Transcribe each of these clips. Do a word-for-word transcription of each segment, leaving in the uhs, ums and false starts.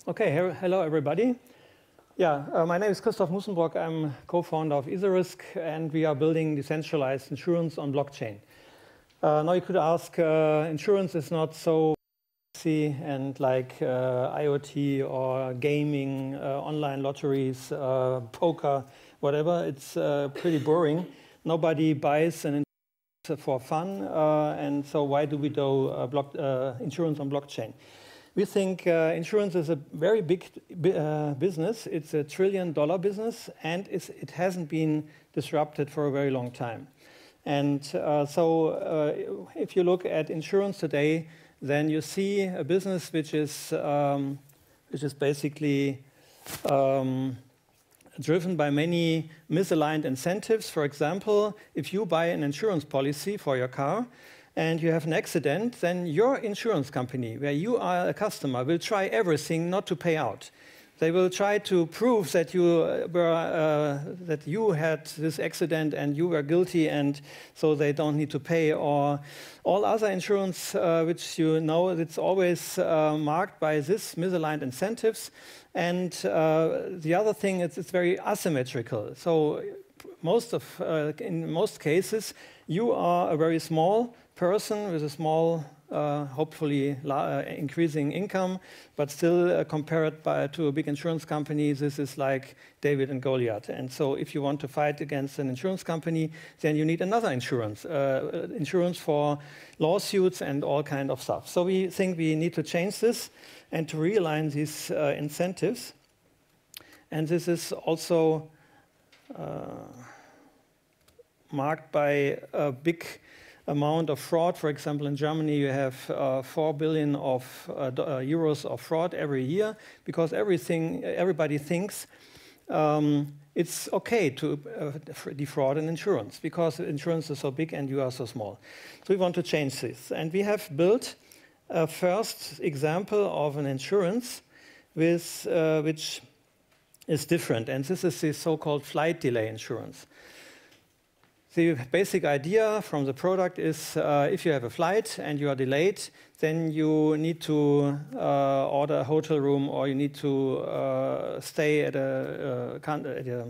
Okay, he hello everybody. Yeah, uh, my name is Christoph Mussenbrock. I'm co-founder of EasyRisk, and we are building decentralized insurance on blockchain. Uh, now you could ask, uh, insurance is not so sexy and like uh, IoT or gaming, uh, online lotteries, uh, poker, whatever. It's uh, pretty boring. Nobody buys an insurance for fun, uh, and so why do we do uh, block, uh, insurance on blockchain? We think uh, insurance is a very big uh, business. It's a trillion dollar business, and it's, it hasn't been disrupted for a very long time. And uh, so uh, if you look at insurance today, then you see a business which is, um, which is basically um, driven by many misaligned incentives. For example, if you buy an insurance policy for your car, and you have an accident, then your insurance company, where you are a customer, will try everything not to pay out. They will try to prove that you were uh, that you had this accident and you were guilty, and so they don't need to pay. Or all other insurance, uh, which you know, it's always uh, marked by this misaligned incentives. And uh, the other thing is it's very asymmetrical. So most of uh, in most cases, you are a very small person with a small, uh, hopefully uh, increasing income, but still uh, compared by, to a big insurance company, this is like David and Goliath. And so if you want to fight against an insurance company, then you need another insurance, uh, insurance for lawsuits and all kind of stuff. So we think we need to change this and to realign these uh, incentives. And this is also uh, marked by a big amount of fraud. For example, in Germany, you have uh, four billion of uh, uh, euros of fraud every year, because everything, everybody thinks um, it's okay to uh, defraud an insurance, because insurance is so big and you are so small. So we want to change this. And we have built a first example of an insurance with, uh, which is different. And this is the so-called flight delay insurance. The basic idea from the product is uh, if you have a flight and you are delayed, then you need to uh, order a hotel room, or you need to uh, stay at a, uh, at a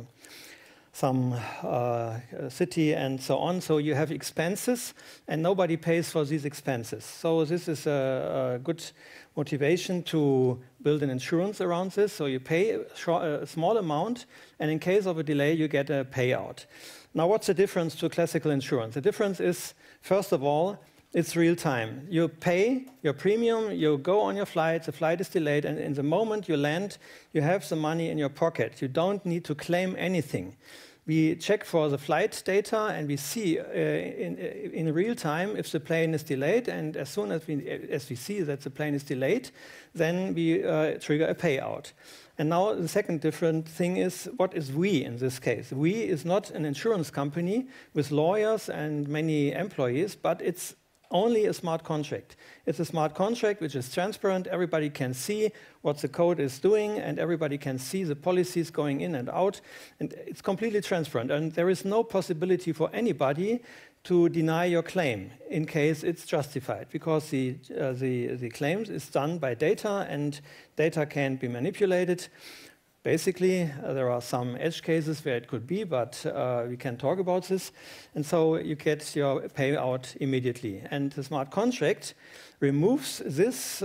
some uh, city and so on. So you have expenses, and nobody pays for these expenses. So this is a, a good motivation to build an insurance around this. So you pay a, a small amount, and in case of a delay, you get a payout. Now, what's the difference to classical insurance? The difference is, first of all, it's real time. You pay your premium, you go on your flight, the flight is delayed, and in the moment you land, you have the money in your pocket. You don't need to claim anything. We check for the flight data, and we see uh, in, in real time if the plane is delayed, and as soon as we, as we see that the plane is delayed, then we uh, trigger a payout. And now the second different thing is, what is we in this case? We is not an insurance company with lawyers and many employees, but it's only a smart contract. It's a smart contract which is transparent. Everybody can see what the code is doing, and everybody can see the policies going in and out. And it's completely transparent. And there is no possibility for anybody to deny your claim in case it's justified, because the, uh, the, the claims is done by data, and data can be manipulated. Basically, uh, there are some edge cases where it could be, but uh, we can talk about this. And so you get your payout immediately. And the smart contract removes this uh,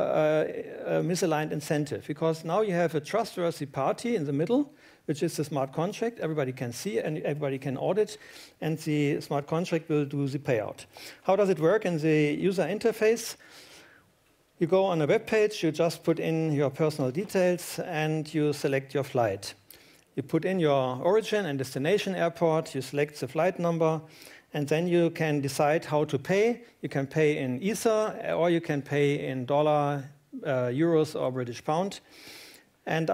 uh, misaligned incentive, because now you have a trustworthy party in the middle, which is the smart contract. Everybody can see and everybody can audit, and the smart contract will do the payout. How does it work in the user interface? You go on a web page, you just put in your personal details, and you select your flight. You put in your origin and destination airport, you select the flight number, and then you can decide how to pay. You can pay in Ether, or you can pay in dollar, uh, euros, or British pound. And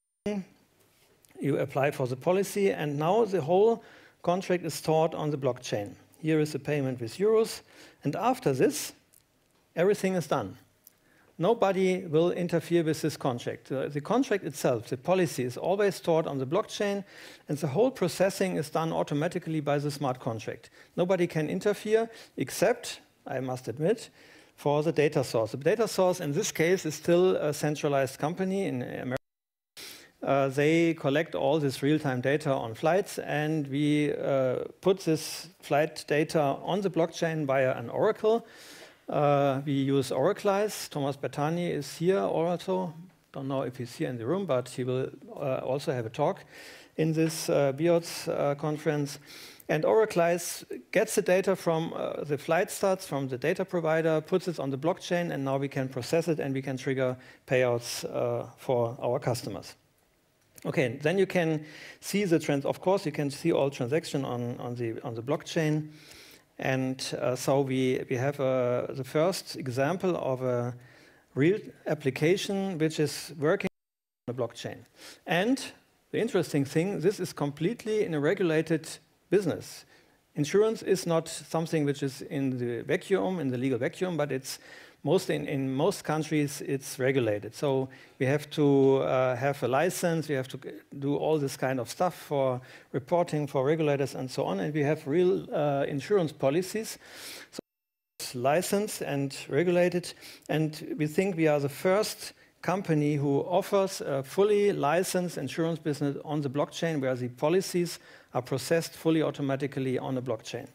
you apply for the policy, and now the whole contract is stored on the blockchain. Here is the payment with euros, and after this, everything is done. Nobody will interfere with this contract. Uh, the contract itself, the policy, is always stored on the blockchain, and the whole processing is done automatically by the smart contract. Nobody can interfere, except, I must admit, for the data source. The data source in this case is still a centralized company in America. Uh, they collect all this real-time data on flights, and we uh, put this flight data on the blockchain via an oracle. Uh, we use Oraclize. Thomas Bertani is here also. Don't know if he's here in the room, but he will uh, also have a talk in this uh, B I O T S uh, conference. And Oraclize gets the data from uh, the flight stats from the data provider, puts it on the blockchain, and now we can process it and we can trigger payouts uh, for our customers. Okay, then you can see the trends. Of course, you can see all transactions on, on, the, on the blockchain. And uh, so we, we have uh, the first example of a real application which is working on the blockchain. And the interesting thing, this is completely in a regulated business. Insurance is not something which is in the vacuum, in the legal vacuum, but it's most in, in most countries it's regulated. So we have to uh, have a license, we have to do all this kind of stuff for reporting, for regulators and so on, and we have real uh, insurance policies. So it's licensed and regulated, and we think we are the first company who offers a fully licensed insurance business on the blockchain where the policies are processed fully automatically on the blockchain.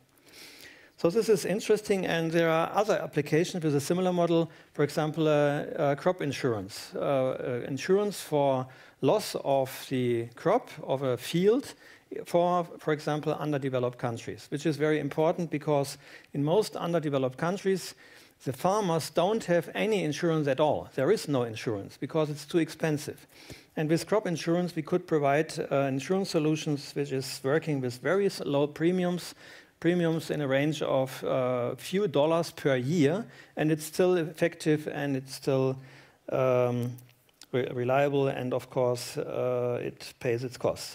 So this is interesting, and there are other applications with a similar model. For example, uh, uh, crop insurance, uh, uh, insurance for loss of the crop of a field for, for example, underdeveloped countries, which is very important because in most underdeveloped countries, the farmers don't have any insurance at all. There is no insurance because it's too expensive. And with crop insurance, we could provide uh, insurance solutions which is working with very low premiums, premiums in a range of a uh, few dollars per year, and it's still effective and it's still um, re reliable, and of course uh, it pays its costs.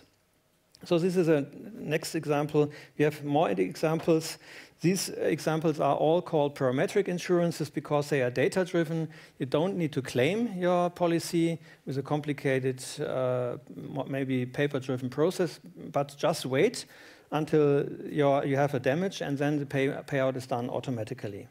So this is a next example. We have more examples. These examples are all called parametric insurances because they are data-driven. You don't need to claim your policy with a complicated, uh, maybe paper-driven process, but just wait until you're, you have a damage, and then the pay, payout is done automatically.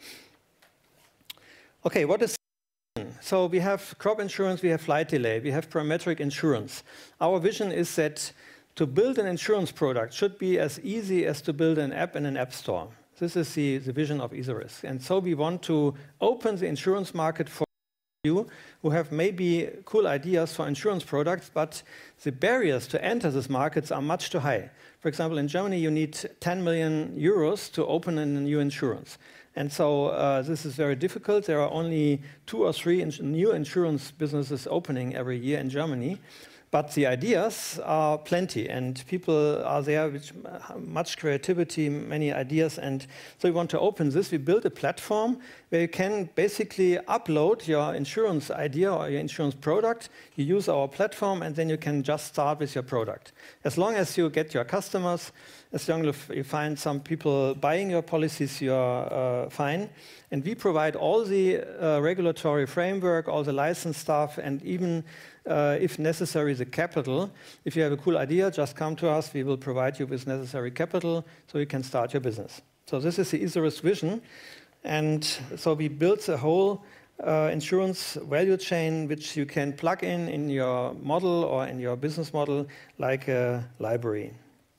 Okay, what is so we have crop insurance, we have flight delay, we have parametric insurance. Our vision is that to build an insurance product should be as easy as to build an app in an app store. This is the, the vision of EasyRisk. And so we want to open the insurance market for you who have maybe cool ideas for insurance products, but the barriers to enter these markets are much too high. For example, in Germany, you need ten million euros to open a new insurance. And so uh, this is very difficult. There are only two or three ins new insurance businesses opening every year in Germany. But the ideas are plenty, and people are there with much creativity, many ideas. And so we want to open this. We built a platform where you can basically upload your insurance idea or your insurance product. You use our platform, and then you can just start with your product. As long as you get your customers, as long as you find some people buying your policies, you're uh, fine. And we provide all the uh, regulatory framework, all the license stuff, and even Uh, if necessary, the capital. If you have a cool idea, just come to us. We will provide you with necessary capital so you can start your business. So this is the EasyRisk vision. And so we built a whole uh, insurance value chain which you can plug in in your model or in your business model like a library.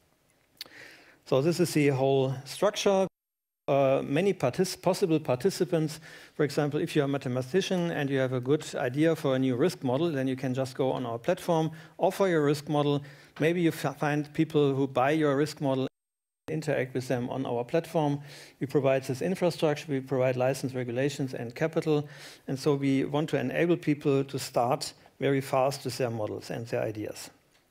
So this is the whole structure. Uh, many partic possible participants. For example, if you're a mathematician and you have a good idea for a new risk model, then you can just go on our platform, offer your risk model. Maybe you find people who buy your risk model, interact with them on our platform. We provide this infrastructure, we provide license regulations and capital. And so we want to enable people to start very fast with their models and their ideas.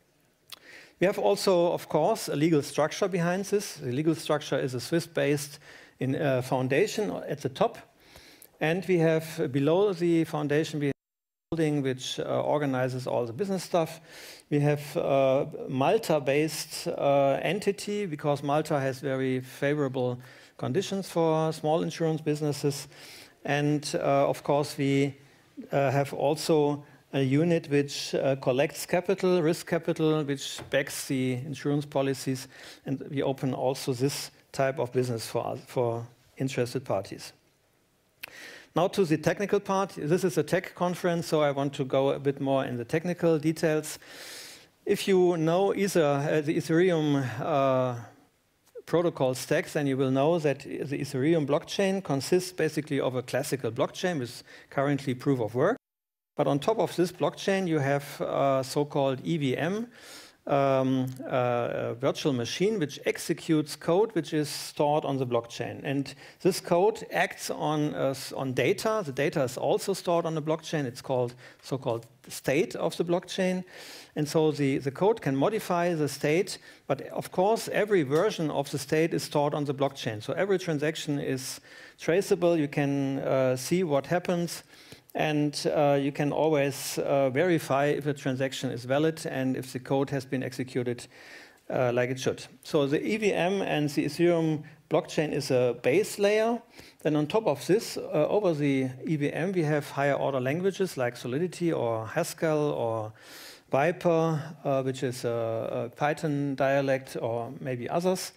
We have also, of course, a legal structure behind this. The legal structure is a Swiss-based in uh, foundation at the top. And we have uh, below the foundation, we have a building which uh, organizes all the business stuff. We have a Malta-based uh, entity because Malta has very favorable conditions for small insurance businesses. And uh, of course, we uh, have also a unit which uh, collects capital, risk capital, which backs the insurance policies, and we open also this type of business for, us, for interested parties. Now to the technical part. This is a tech conference, so I want to go a bit more in the technical details. If you know Ether, uh, the Ethereum uh, protocol stacks, then you will know that the Ethereum blockchain consists basically of a classical blockchain with currently proof of work. But on top of this blockchain, you have a so-called E V M, um, uh, a virtual machine, which executes code which is stored on the blockchain. And this code acts on, uh, on data. The data is also stored on the blockchain. It's called so-called state of the blockchain. And so the, the code can modify the state, but of course every version of the state is stored on the blockchain. So every transaction is traceable, you can uh, see what happens, and uh, you can always uh, verify if a transaction is valid and if the code has been executed uh, like it should. So the E V M and the Ethereum blockchain is a base layer. Then on top of this, uh, over the E V M, we have higher order languages like Solidity or Haskell or Viper, uh, which is a, a Python dialect, or maybe others.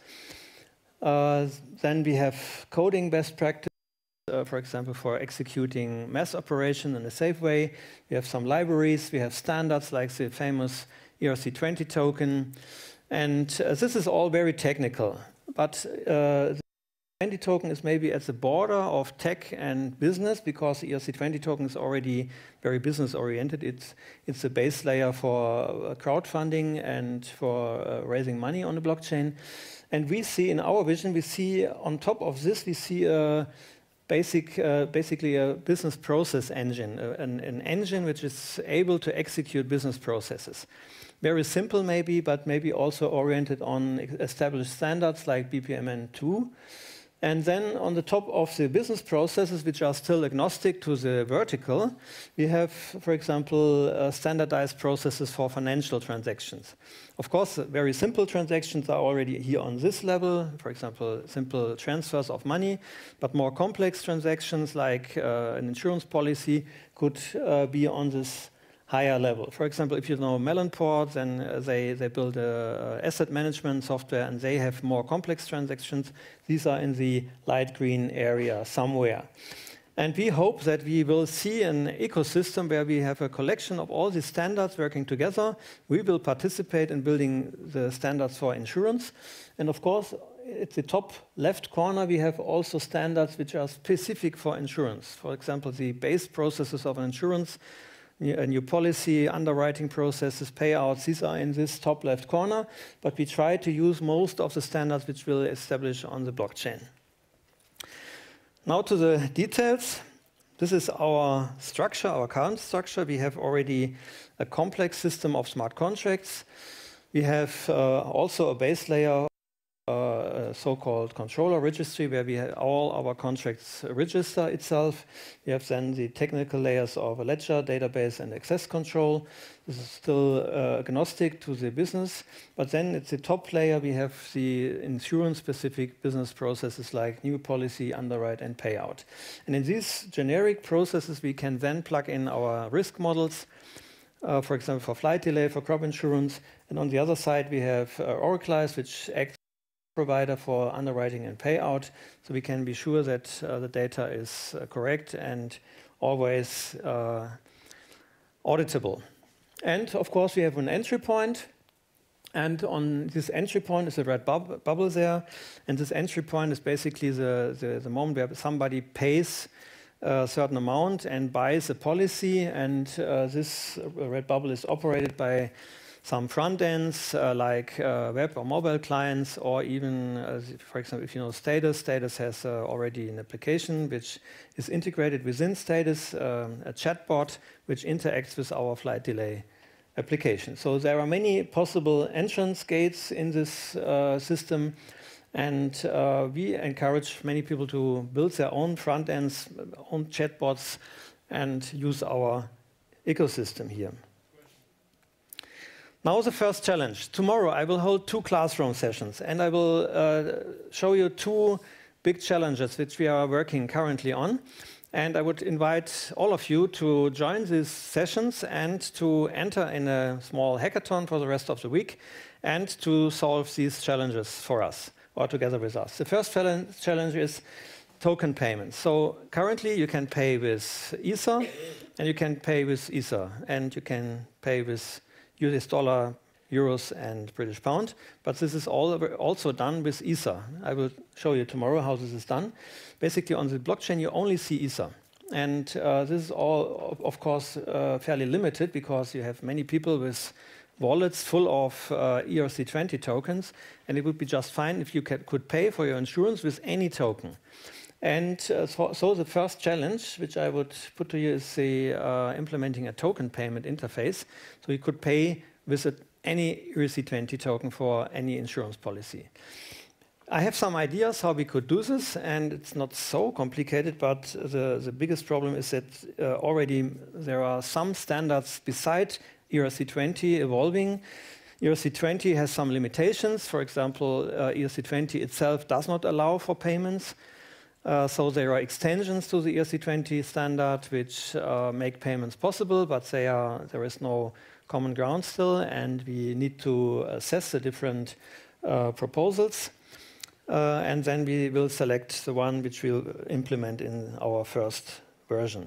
Uh, then we have coding best practice, uh, for example, for executing math operation in a safe way. We have some libraries. We have standards like the famous E R C twenty token. And uh, this is all very technical. But uh, the twenty token is maybe at the border of tech and business, because the E R C twenty token is already very business oriented. It's, it's a base layer for crowdfunding and for uh, raising money on the blockchain. And we see, in our vision, we see on top of this, we see a basic, uh, basically a business process engine, uh, an, an engine which is able to execute business processes. Very simple maybe, but maybe also oriented on established standards like B P M N two. And then on the top of the business processes, which are still agnostic to the vertical, we have, for example, uh, standardized processes for financial transactions. Of course, very simple transactions are already here on this level, for example, simple transfers of money, but more complex transactions like uh, an insurance policy could uh, be on this higher level. For example, if you know Melonport, then uh, they, they build a, a asset management software and they have more complex transactions. These are in the light green area somewhere. And we hope that we will see an ecosystem where we have a collection of all these standards working together. We will participate in building the standards for insurance. And of course, at the top left corner, we have also standards which are specific for insurance. For example, the base processes of an insurance, a new policy, underwriting processes, payouts, these are in this top left corner, but we try to use most of the standards which we'll establish on the blockchain. Now to the details. This is our structure, our current structure. We have already a complex system of smart contracts. We have uh, also a base layer, Uh, a so-called controller registry, where we have all our contracts register itself. We have then the technical layers of a ledger, database, and access control. This is still uh, agnostic to the business. But then at the top layer, we have the insurance-specific business processes like new policy, underwrite, and payout. And in these generic processes, we can then plug in our risk models, uh, for example, for flight delay, for crop insurance. And on the other side, we have uh, Oraclize, which acts provider for underwriting and payout, so we can be sure that uh, the data is uh, correct and always uh, auditable. And of course, we have an entry point, and on this entry point is a red bub bubble there, and this entry point is basically the, the, the moment where somebody pays a certain amount and buys a policy, and uh, this red bubble is operated by some front ends uh, like uh, web or mobile clients, or even, uh, for example, if you know Status, Status has uh, already an application which is integrated within Status, um, a chatbot which interacts with our flight delay application. So there are many possible entrance gates in this uh, system, and uh, we encourage many people to build their own front ends, own chatbots, and use our ecosystem here. Now the first challenge. Tomorrow I will hold two classroom sessions, and I will uh, show you two big challenges which we are working currently on. And I would invite all of you to join these sessions and to enter in a small hackathon for the rest of the week and to solve these challenges for us or together with us. The first challenge is token payments. So currently you can pay with Ether, and you can pay with Ether, and you can pay with U S dollar, euros, and British pound. But this is all also done with Ether. I will show you tomorrow how this is done. Basically, on the blockchain, you only see Ether. And uh, this is all, of course, uh, fairly limited because you have many people with wallets full of uh, E R C twenty tokens, and it would be just fine if you could pay for your insurance with any token. And uh, so, so the first challenge, which I would put to you, is the, uh, implementing a token payment interface. So you could pay with a, any E R C twenty token for any insurance policy. I have some ideas how we could do this, and it's not so complicated, but the, the biggest problem is that uh, already there are some standards beside E R C twenty evolving. E R C twenty has some limitations. For example, uh, E R C twenty itself does not allow for payments. Uh, so there are extensions to the E R C twenty standard which uh, make payments possible, but they are, there is no common ground still, and we need to assess the different uh, proposals. Uh, and then we will select the one which we'll implement in our first version.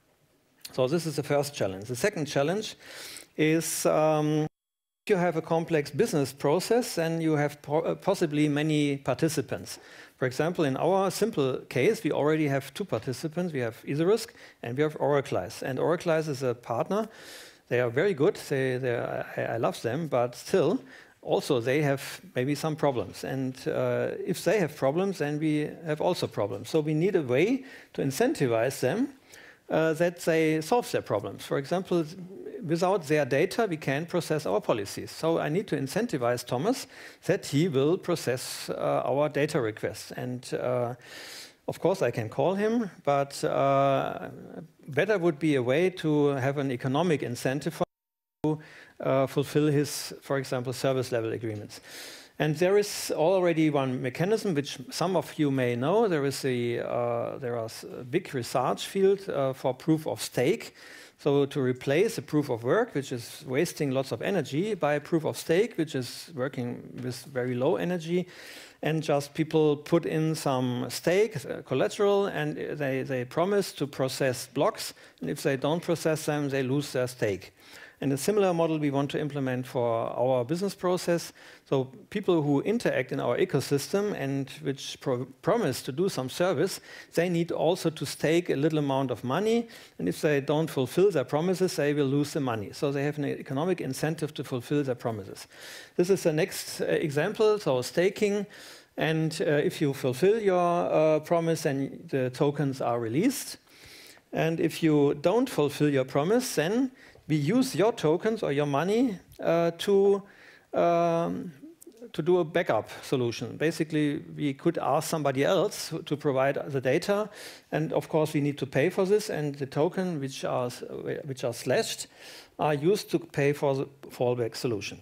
So this is the first challenge. The second challenge is um, if you have a complex business process, then you have po possibly many participants. For example, in our simple case, we already have two participants. We have EtherRisk and we have Oraclize. And Oraclize is a partner. They are very good. They, they are, I, I love them, but still, also they have maybe some problems. And uh, if they have problems, then we have also problems. So we need a way to incentivize them uh, that they solve their problems. For example, without their data, we can't process our policies. So I need to incentivize Thomas that he will process uh, our data requests. And uh, of course, I can call him, but uh, better would be a way to have an economic incentive for him to uh, fulfill his, for example, service level agreements. And there is already one mechanism which some of you may know. There is a uh, there is a big research field uh, for proof of stake. So to replace a proof of work, which is wasting lots of energy, by a proof of stake, which is working with very low energy, and just people put in some stake, uh, collateral, and they, they promise to process blocks, and if they don't process them, they lose their stake. And a similar model we want to implement for our business process. So people who interact in our ecosystem and which pro promise to do some service, they need also to stake a little amount of money. And if they don't fulfill their promises, they will lose the money. So they have an economic incentive to fulfill their promises. This is the next uh, example, so staking. And uh, if you fulfill your uh, promise, then the tokens are released. And if you don't fulfill your promise, then we use your tokens or your money uh, to, um, to do a backup solution. Basically, we could ask somebody else to provide the data, and of course we need to pay for this, and the token which are, which are slashed are used to pay for the fallback solution.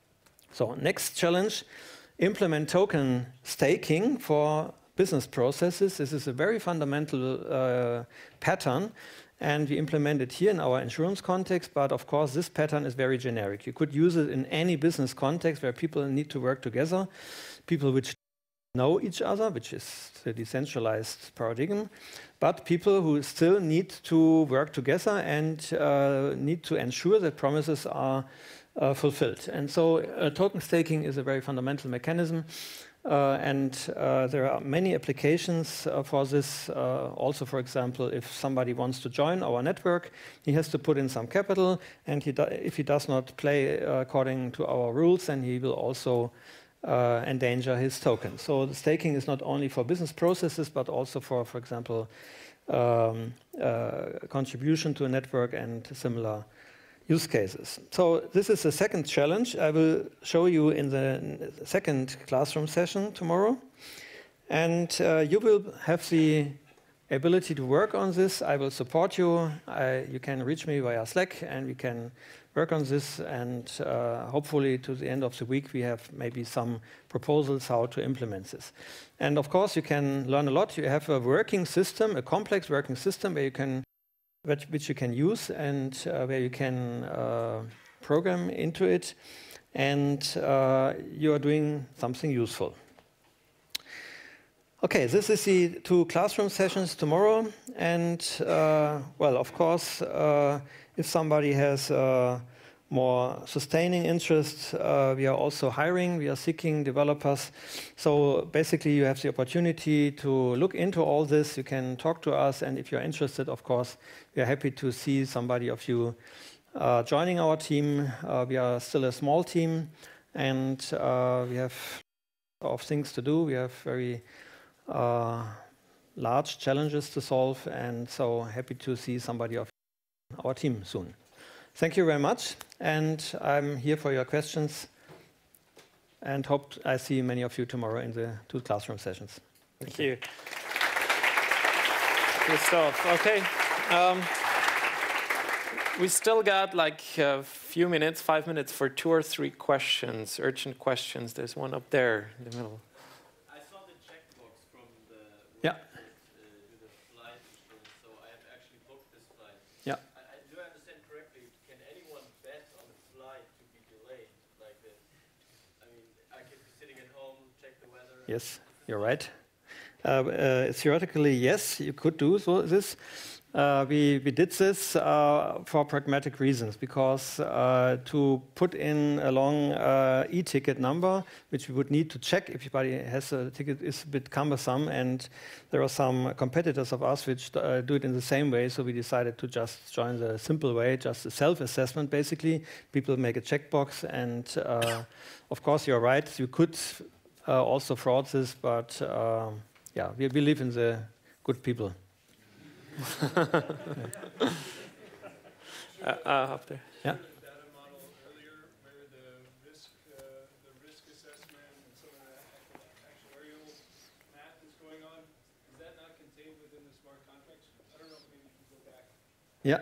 So next challenge, implement token staking for business processes. This is a very fundamental uh, pattern, and we implement it here in our insurance context, but of course this pattern is very generic. You could use it in any business context where people need to work together, people which know each other, which is the decentralized paradigm, but people who still need to work together and uh, need to ensure that promises are uh, fulfilled. And so uh, token staking is a very fundamental mechanism. Uh, and uh, there are many applications uh, for this. Uh, also, for example, if somebody wants to join our network, he has to put in some capital, and he if he does not play uh, according to our rules, then he will also uh, endanger his token. So the staking is not only for business processes, but also for, for example, um, uh, contribution to a network and similar use cases. So this is the second challenge. I will show you in the second classroom session tomorrow. And uh, you will have the ability to work on this. I will support you. I, you can reach me via Slack, and we can work on this. And uh, hopefully to the end of the week, we have maybe some proposals how to implement this. And of course, you can learn a lot. You have a working system, a complex working system where you can Which, which you can use, and uh, where you can uh, program into it, and uh, you are doing something useful. Okay, this is the two classroom sessions tomorrow. And, uh, well, of course, uh, if somebody has uh, more sustaining interest, uh, we are also hiring. We are seeking developers. So basically, you have the opportunity to look into all this. You can talk to us. And if you're interested, of course, we are happy to see somebody of you uh, joining our team. Uh, we are still a small team. And uh, we have a lot of things to do. We have very Uh, large challenges to solve, and so happy to see somebody of our team soon. Thank you very much, and I'm here for your questions, and hope I see many of you tomorrow in the two classroom sessions. Thank, Thank you. Good stuff. Okay. Um, we still got like a few minutes, five minutes for two or three questions, urgent questions. There's one up there in the middle. Yeah. Uh, with the flight insurance, so I have actually booked this flight. Yeah. I, I, do I understand correctly? Can anyone bet on the flight to be delayed like this? I mean, I could be sitting at home, check the weather. Yes, you're right. Uh, uh, theoretically, yes, you could do so, this. Uh, we, we did this uh, for pragmatic reasons, because uh, to put in a long uh, e-ticket number, which we would need to check if everybody has a ticket, is a bit cumbersome, and there are some competitors of us which uh, do it in the same way, so we decided to just join the simple way, just a self-assessment basically. People make a checkbox, and uh, of course you're right, you could uh, also fraud this, but uh, yeah, we believe in the good people. uh, uh, up there. Yeah. Data model earlier, where the risk, uh, the risk assessment and some of the actuarial math is going on. Is that not contained within the smart contracts? I don't know if maybe you can go back. Yeah.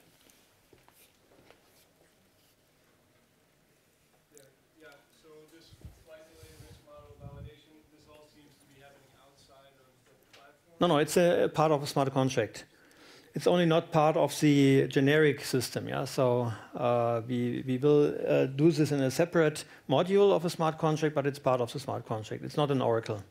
Yeah. Yeah. So this flight delay risk model validation, this all seems to be happening outside of the platform. No, no, it's a part of a smart contract. It's only not part of the generic system, yeah. So uh, we we will uh, do this in a separate module of a smart contract, but it's part of the smart contract. It's not an Oracle.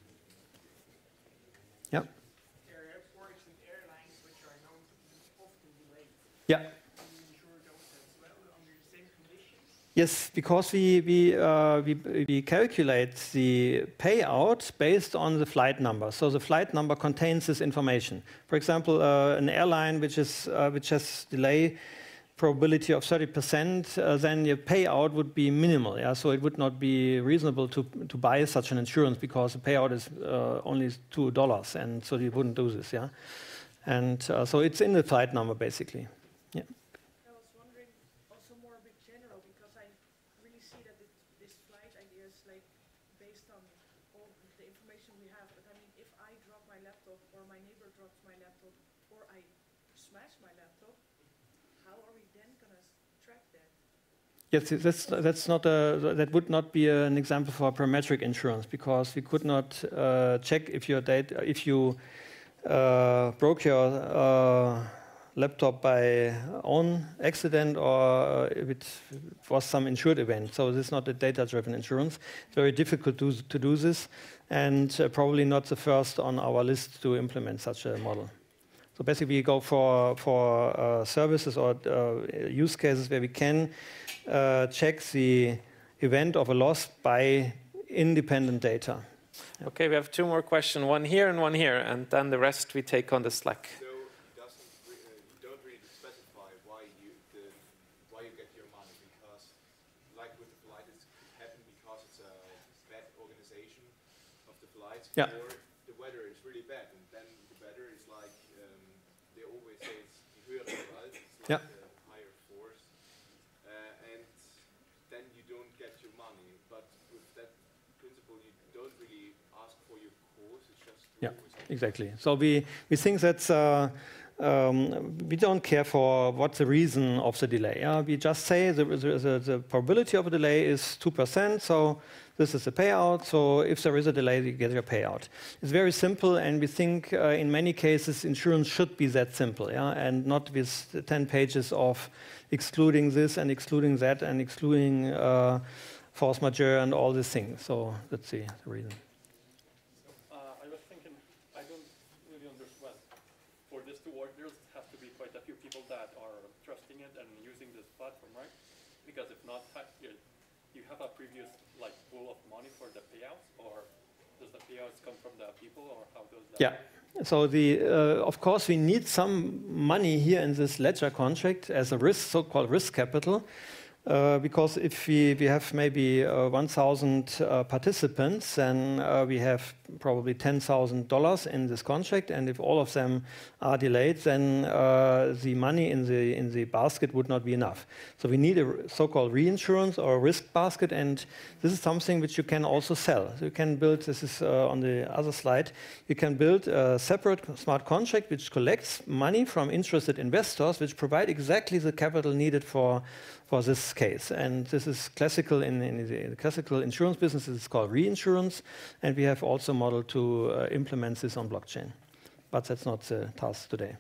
Yeah. There are airports and airlines which are known to be often delayed. Yeah. Do you insure those as well under the same conditions? Yes, because we we, uh, we we calculate the payout based on the flight number. So the flight number contains this information. For example, uh, an airline which is uh, which has delay probability of thirty percent, uh, then your payout would be minimal. Yeah, so it would not be reasonable to to buy such an insurance because the payout is uh, only two dollars, and so you wouldn't do this. Yeah, and uh, so it's in the flight number basically. Yeah. I was wondering also more a bit general, because I really see that it, this flight idea is like based on all the information we have. But I mean, if I drop my laptop, or my neighbor drops my laptop, or I smash my laptop, how are we then going to track that? Yes, that's that's not a that would not be an example for parametric insurance, because we could not uh, check if your data if you uh, broke your uh, laptop by own accident, or if it was some insured event. So this is not a data-driven insurance. It's very difficult to, to do this, and uh, probably not the first on our list to implement such a model. So basically we go for, for uh, services or uh, use cases where we can uh, check the event of a loss by independent data. Okay, we have two more questions, one here and one here, and then the rest we take on the Slack. So it doesn't, re uh, you don't really specify why you the, why you get your money, because like with the flight, it could happen because it's a bad organization of the flights, Yeah. or the weather is really bad, and then the weather is like um, they always say it's die höhere Gewalt, it's like Yeah. a higher force, uh, and then you don't get your money. But with that principle, you don't really ask for your cause. It's just you Yeah, always exactly. So we, we think that's, uh, um, we don't care for what's the reason of the delay. Yeah? We just say the, the, the, the probability of a delay is two percent, so this is the payout. So if there is a delay, you get your payout. It's very simple, and we think uh, in many cases insurance should be that simple, yeah? And not with ten pages of excluding this and excluding that and excluding uh, force majeure and all these things. So that's the, the reason. Uh, I was thinking well, for this to work, there has to be quite a few people that are trusting it and using this platform, right? Because if not, you have a previous like pool of money for the payouts, or does the payouts come from the people, or how does that Yeah. work? So the uh, of course we need some money here in this ledger contract as a risk, so-called risk capital. Uh, because if we, we have maybe uh, one thousand uh, participants, then uh, we have probably ten thousand dollars in this contract, and if all of them are delayed, then uh, the money in the in the basket would not be enough. So we need a so-called reinsurance or a risk basket, and this is something which you can also sell. So you can build, this is uh, on the other slide, you can build a separate smart contract which collects money from interested investors, which provide exactly the capital needed for for this case. And this is classical in, in the classical insurance business. It's called reinsurance, and we have also a model to uh, implement this on blockchain. But that's not the task today.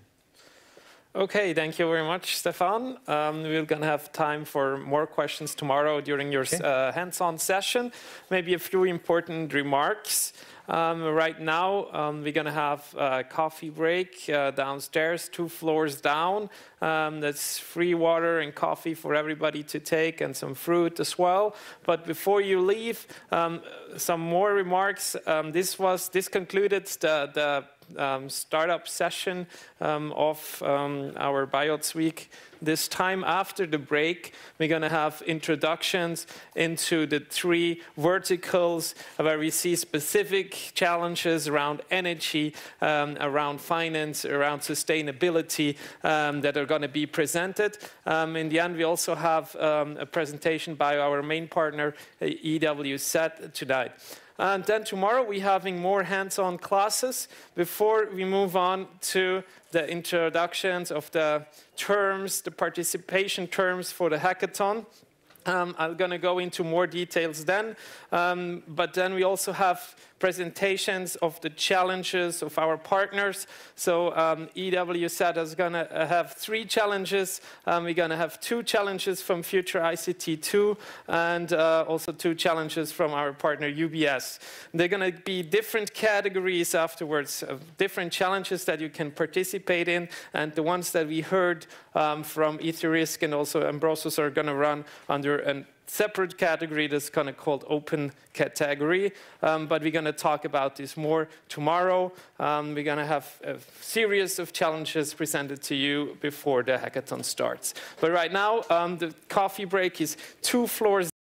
Okay, thank you very much, Stefan. Um, we're going to have time for more questions tomorrow during your Okay. uh, hands-on session. Maybe a few important remarks. Um, right now, um, we're going to have a coffee break uh, downstairs, two floors down. Um, that's free water and coffee for everybody to take, and some fruit as well. But before you leave, um, some more remarks. Um, this was this concluded the, the um, startup session um, of um, our BIOTS Week. This time after the break, we're going to have introductions into the three verticals where we see specific challenges around energy, um, around finance, around sustainability um, that are going to be presented. Um, in the end, we also have um, a presentation by our main partner, E W Z, tonight. And then tomorrow we're having more hands-on classes before we move on to the introductions of the terms, the participation terms for the hackathon. Um, I'm going to go into more details then, um, but then we also have presentations of the challenges of our partners. So um, E W Z is going to have three challenges. Um, we're going to have two challenges from Future I C T two, and uh, also two challenges from our partner U B S. They're going to be different categories afterwards, of different challenges that you can participate in, and the ones that we heard um, from EtherRisk and also Ambrosus are going to run under a separate category that's kind of called open category. Um, but we're going to talk about this more tomorrow. Um, we're going to have a series of challenges presented to you before the hackathon starts. But right now, um, the coffee break is two floors